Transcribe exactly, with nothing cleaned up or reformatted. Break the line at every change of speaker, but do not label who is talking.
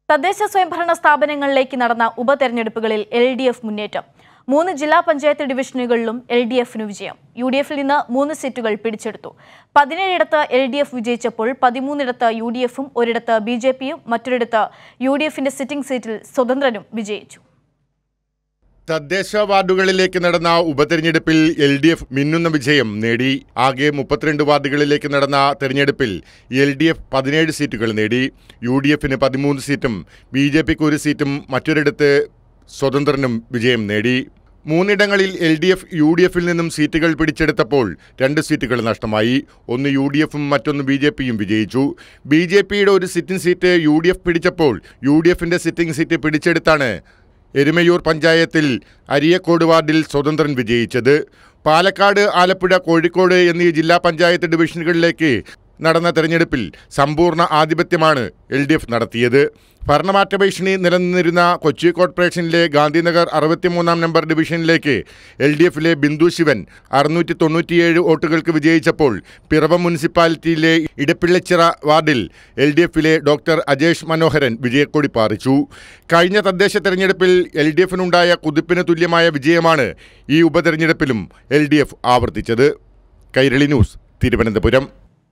തദ്ദേശ സ്വയംഭരണ സ്ഥാപനങ്ങളിലേക്ക് നടന്ന ഉപതെരഞ്ഞെടുപ്പുകളിൽ എൽ ഡി എഫ് മുന്നേറ്റം. മൂന്ന് ജില്ലാ പഞ്ചായത്ത് ഡിവിഷനുകളിലും എൽ ഡി എഫിന് വിജയം. യു ഡി എഫിൽ നിന്ന് മൂന്ന് സീറ്റുകൾ പിടിച്ചെടുത്തു. പതിനേഴിടത്ത് എൽ ഡി എഫ് വിജയിച്ചപ്പോൾ പതിമൂന്നിടത്ത് യു ഡി എഫും ഒരിടത്ത് ബി ജെ പിയും മറ്റൊരിടത്ത് യു ഡി എഫിന്റെ സിറ്റിംഗ് സീറ്റിൽ സ്വതന്ത്രനും വിജയിച്ചു.
തദ്ദേശ വാർഡുകളിലേക്ക് നടന്ന ഉപതെരഞ്ഞെടുപ്പിൽ എൽ ഡി എഫ് മിന്നുന്ന വിജയം നേടി. ആകെ മുപ്പത്തിരണ്ട് വാർഡുകളിലേക്ക് നടന്ന തെരഞ്ഞെടുപ്പിൽ എൽ ഡി എഫ് പതിനേഴ് സീറ്റുകൾ നേടി. യു ഡി എഫിന് പതിമൂന്ന് സീറ്റും ബി ജെ പിക്ക് ഒരു സീറ്റും മറ്റൊരിടത്ത് സ്വതന്ത്രനും വിജയം നേടി. മൂന്നിടങ്ങളിൽ L D F U D എഫിൽ നിന്നും സീറ്റുകൾ പിടിച്ചെടുത്തപ്പോൾ രണ്ട് സീറ്റുകൾ നഷ്ടമായി. ഒന്ന് യു ഡി എഫും മറ്റൊന്ന് ബി ജെ പിയും വിജയിച്ചു. ബി ജെ പിയുടെ ഒരു sitting seat U D F പിടിച്ചപ്പോൾ യു ഡി എഫിൻ്റെ സിറ്റിംഗ് സീറ്റ് പിടിച്ചെടുത്താണ് എരുമയൂർ പഞ്ചായത്തിൽ അരിയക്കോട് വാർഡിൽ സ്വതന്ത്രൻ വിജയിച്ചത്. പാലക്കാട്, ആലപ്പുഴ, കോഴിക്കോട് എന്നീ ജില്ലാ പഞ്ചായത്ത് ഡിവിഷനുകളിലേക്ക് നടന്ന തെരഞ്ഞെടുപ്പിൽ സമ്പൂർണ്ണ ആധിപത്യമാണ് എൽ ഡി എഫ് നടത്തിയത്. ഭരണമാറ്റ ഭീഷണി നിലനിന്നിരുന്ന കൊച്ചി കോർപ്പറേഷനിലെ ഗാന്ധിനഗർ അറുപത്തിമൂന്നാം നമ്പർ ഡിവിഷനിലേക്ക് എൽ ഡി എഫിലെ ബിന്ദു ശിവൻ അറുന്നൂറ്റി തൊണ്ണൂറ്റിയേഴ് വോട്ടുകൾക്ക് വിജയിച്ചപ്പോൾ പിറവം മുനിസിപ്പാലിറ്റിയിലെ ഇടപ്പിള്ളച്ചിറ വാർഡിൽ എൽ ഡി എഫിലെ ഡോക്ടർ അജേഷ് മനോഹരൻ വിജയക്കൊടി പാറിച്ചു. കഴിഞ്ഞ തദ്ദേശ തെരഞ്ഞെടുപ്പിൽ എൽ ഡി എഫിനുണ്ടായ കുതിപ്പിന് തുല്യമായ വിജയമാണ് ഈ ഉപതെരഞ്ഞെടുപ്പിലും എൽ ഡി എഫ് ആവർത്തിച്ചത്. കൈരളി ന്യൂസ്, തിരുവനന്തപുരം.